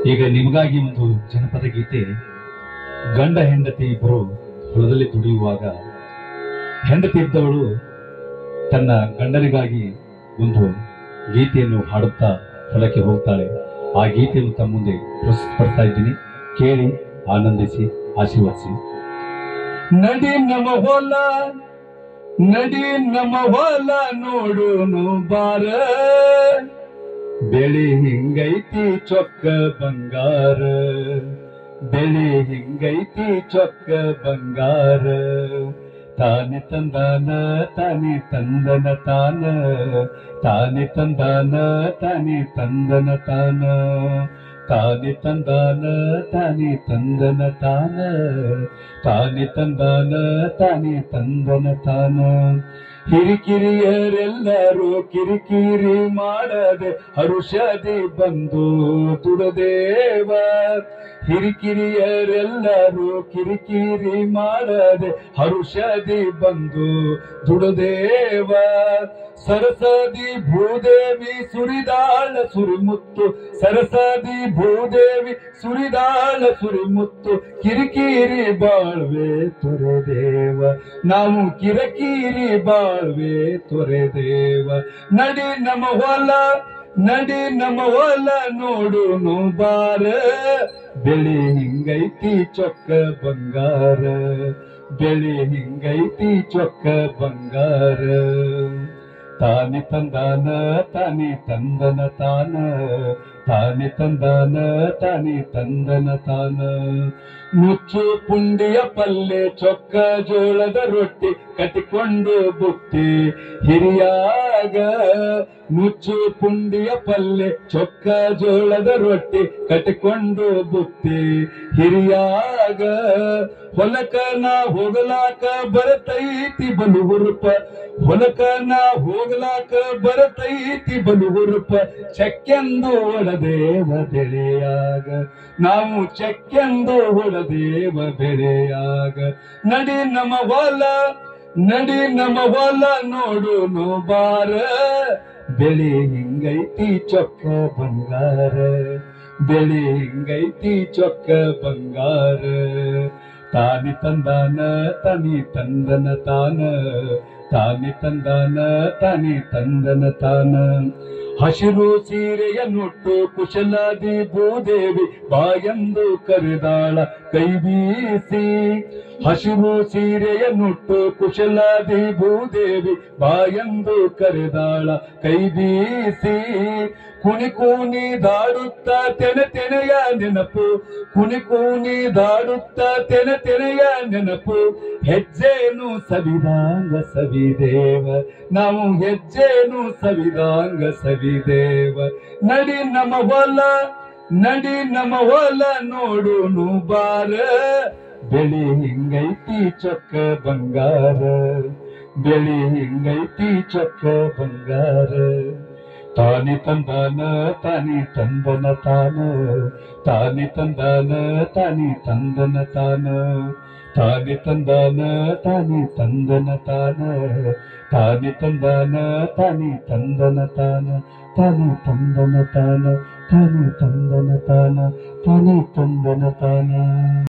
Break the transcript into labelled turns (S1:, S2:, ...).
S1: ಈಗ ನಿಮಗಾಗಿ ಒಂದು ಜನಪದ ಗೀತೆ. ಗಂಡ ಹೆಂಡತಿ ಇಬ್ಬರು ಹೊಲದಲ್ಲಿ ದುಡಿಯುವಾಗ ಹೆಂಡತಿ ಇದ್ದವಳು ತನ್ನ ಗಂಡನಿಗಾಗಿ ಒಂದು ಗೀತೆಯನ್ನು ಹಾಡುತ್ತಾ ಹೊಲಕ್ಕೆ ಹೋಗ್ತಾಳೆ. ಆ ಗೀತೆಯನ್ನು ತಮ್ಮ ಮುಂದೆ ಪ್ರಸ್ತುತಪಡ್ತಾ ಇದ್ದೀನಿ, ಕೇಳಿ ಆನಂದಿಸಿ ಆಶೀರ್ವದಿಸಿ. ನಡಿ ನಮ್ಮ ಹೊಲ, ನಡಿ ನಮ್ಮ ಹೊಲ ನೋಡುನು ಬಾರ, ಬೆಳಿ ಹಿಂಗೈತಿ ಚೊಕ್ಕ ಬಂಗಾರ, ಬೆಳಿ ಹಿಂಗೈತಿ ಚೊಕ್ಕ ಬಂಗಾರ. ತಾನೆ ತಂದಾನ ತಾನೆ ತಂದನ ತಾನ, ತಾನೆ ತಂದಾನ ತಾನೆ ತಂದನ ತಾನ, ತಾನೆ ತಂದಾನ ತಾನೆ ತಂದನ ತಾನ, ತಾನೆ ತಂದಾನ ತಾನೆ ತಂದನ ತಾನ. ಹಿರಿಕಿರಿಯರೆಲ್ಲರೂ ಕಿರಿಕಿರಿ ಮಾಡದೆ ಹರುಷದಿ ಬಂದು ದುಡದೇವ, ಹಿರಿಕಿರಿಯರೆಲ್ಲರೂ ಕಿರಿಕಿರಿ ಮಾಡದೆ ಹರುಷದಿ ಬಂದು ದುಡದೇವ. ಸರಸದಿ ಭೂದೇವಿ ಸುರಿದಾಳ ಸುರಿಮುತ್ತು, ಸರಸದಿ ಭೂದೇವಿ ಸುರಿದಾಳ ಸುರಿಮುತ್ತು, ಕಿರಿಕಿರಿ ಬಾಳ್ವೆ ತೊರೆದೇವ, ನಾವು ಕಿರಿಕಿರಿ ಬಾಳ್ವೆ ತೊರೆದೇವ. ನಡಿ ನಮ್ಮ ಹೊಲ, ನಡಿ ನಮ್ಮ ಹೊಲ ನೋಡುನು ಬಾರ, ಬೆಳಿ ಹಿಂಗೈತಿ ಚೊಕ್ಕ ಬಂಗಾರ, ಬೆಳಿ ಹಿಂಗೈತಿ ಚೊಕ್ಕ ಬಂಗಾರ. ತಾನೆ ತಂದಾನ ತಾನೆ ತಂದನ ತಾನ, ತಾನೆ ತಂದಾನ ತಾನೆ ತಂದನ ತಾನ. ಮುಚ್ಚು ಪುಂಡಿಯ ಪಲ್ಲೆ ಚೊಕ್ಕ ಜೋಳದ ರೊಟ್ಟಿ ಕಟ್ಟಿಕೊಂಡು ಬುತ್ತಿ ಹಿರಿಯಾಗ, ಮುಚ್ಚು ಪುಂಡಿಯ ಪಲ್ಲೆ ಚೊಕ್ಕ ಜೋಳದ ರೊಟ್ಟಿ ಕಟ್ಟಿಕೊಂಡು ಬುತ್ತಿ ಹಿರಿಯಾಗ. ಹೊಲಕನ ಹೋಗಲಾಕ ಬರತೈತಿ ಬಲು ಹುರುಪ, ಹೊಲಕನ ಹೋಗಲಾಕ ಬರತೈತಿ ಬಲು ಹುರುಪ, ಚೆಕ್ಕೆಂದು ಒಡದೇವ ಬೆಳೆಯಾಗ, ನಾವು ಚೆಕ್ಕೆಂದು ಒಡದೇವ ಬೆಳೆಯಾಗ. ನಡಿ ನಮ್ಮ ಹೊಲ, ನಡಿ ನಮ್ಮ ಹೊಲ ನೋಡುನು ಬಾರ, ಬೆಳಿ ಹಿಂಗೈತಿ ಚೊಕ್ಕ ಬಂಗಾರ, ಬೆಳಿ ಹಿಂಗೈತಿ ಚೊಕ್ಕ ಬಂಗಾರ. ತಾನೆ ತಂದಾನ ತಾನೆ ತಂದನ ತಾನ, ತಾನೆ ತಂದಾನ ತಾನೆ ತಂದನ ತಾನ. ಹಸಿರು ಸೀರೆಯ ನುಟ್ಟು ಕುಶಲಾದಿ ಭೂದೇವಿ ಬಾಯೆಂದು ಕರೆದಾಳ ಕೈ ಬೀಸಿ, ಹಸಿರು ಸೀರೆಯ ನುಟ್ಟು ಕುಶಲಾದಿ ಭೂದೇವಿ ಬಾಯೆಂದು ಕರೆದಾಳ ಕೈ ಬೀಸಿ. ಕುಣಿ ಕೂನಿ ದಾಡುತ್ತ ತೆನೆ ತೆನೆಯ ನೆನಪು, ಕುಣಿ ಕೂನಿ ದಾಡುತ್ತ ತೆನೆ ತೆನೆಯ ನೆನಪು, ಹೆಜ್ಜೆನು ಸವಿದಾಂಗ ಸವಿದೇವ, ನಾವು ಹೆಜ್ಜೆನು ಸವಿದಾಂಗ ಸವಿದೇವ. ನಡಿ ನಮ್ಮ ಹೊಲ, ನಡಿ ನಮ್ಮ ಹೊಲ ನೋಡುನು ಬಾರ, ಬೆಳಿ ಹಿಂಗೈತಿ ಚೊಕ್ಕ ಬಂಗಾರ, ಬೆಳಿ ಹಿಂಗೈತಿ ಚೊಕ್ಕ ಬಂಗಾರ. ತಾನೆ ತಂದಾನ ತಾನೆ ತಂದನ ತಾನ, ತಾನೆ ತಂದಾನ ತಾನೆ ತಂದನ ತಾನ, ತಾನೆ ತಂದಾನ ತಾನೆ ತಂದನ ತಾನ, ತಾನೆ ತಂದಾನ ತಾನೆ ತಂದನ ತಾನ, ತಾನೆ ತಂದನ ತಾನ, ತಾನೆ ತಂದನ ತಾನ, ತಾನೆ ತಂದನ ತಾನ.